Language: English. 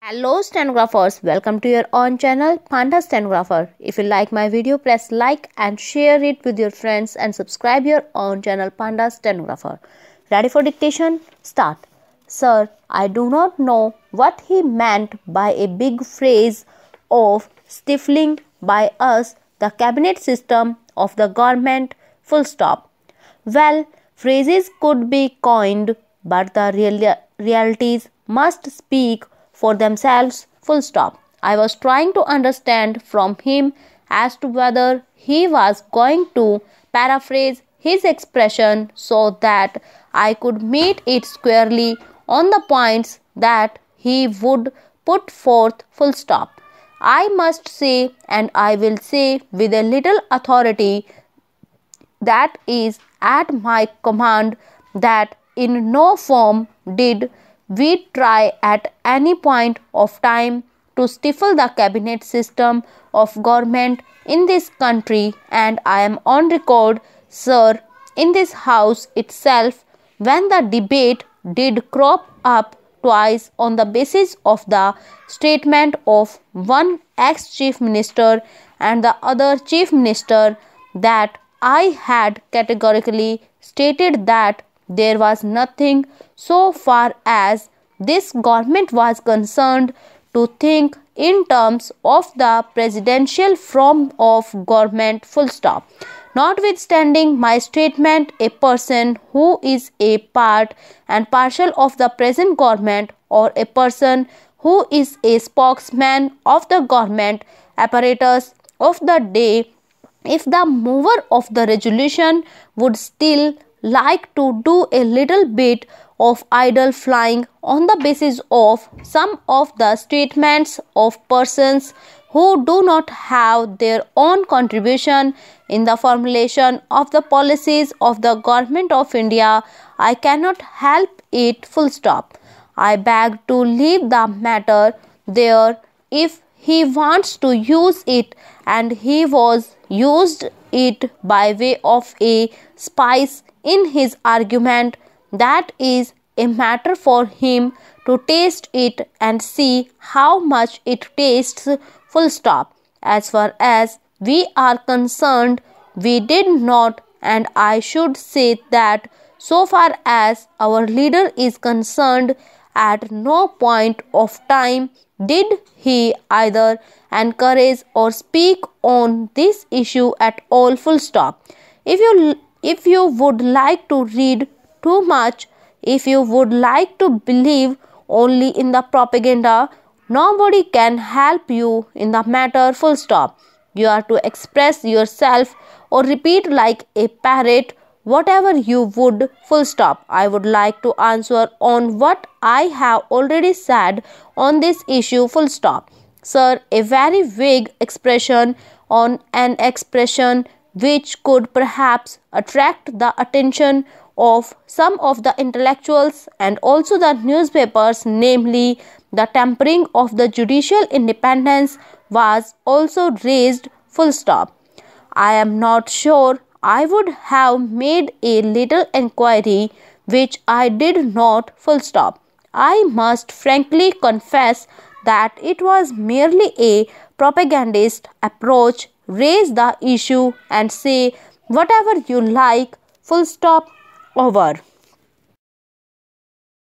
Hello stenographers, welcome to your own channel Panda Stenographer. If you like my video, press like and share it with your friends and subscribe your own channel Panda Stenographer. Ready for dictation? Start. Sir, I do not know what he meant by a big phrase of stifling by us the cabinet system of the government, full stop. Well, phrases could be coined, but the realities must speak for themselves, full stop. I was trying to understand from him as to whether he was going to paraphrase his expression so that I could meet it squarely on the points that he would put forth, full stop. I must say, and I will say with a little authority that is at my command, that in no form did we try at any point of time to stifle the cabinet system of government in this country, and I am on record, sir, in this house itself, when the debate did crop up twice on the basis of the statement of one ex-chief minister and the other chief minister, that I had categorically stated that there was nothing, so far as this government was concerned, to think in terms of the presidential form of government, full stop. Notwithstanding my statement, a person who is a part and parcel of the present government, or a person who is a spokesman of the government apparatus of the day, if the mover of the resolution would still like to do a little bit of idle flying on the basis of some of the statements of persons who do not have their own contribution in the formulation of the policies of the government of India, I cannot help it, full stop. I beg to leave the matter there. If he wants to use it, and he was used it by way of a spice in his argument, that is a matter for him to taste it and see how much it tastes, full stop. As far as we are concerned, we did not, and I should say that so far as our leader is concerned, at no point of time did he either encourage or speak on this issue at all, full stop. If you would like to read too much, if you would like to believe only in the propaganda, nobody can help you in the matter, full stop. You are to express yourself or repeat like a parrot whatever you would, full stop. I would like to answer on what I have already said on this issue, full stop. Sir, a very vague expression on an expression which could perhaps attract the attention of some of the intellectuals and also the newspapers, namely the tampering of the judicial independence, was also raised, full stop. I am not sure I would have made a little enquiry, which I did not, full stop. I must frankly confess that it was merely a propagandist approach. Raise the issue and say whatever you like, full stop, over.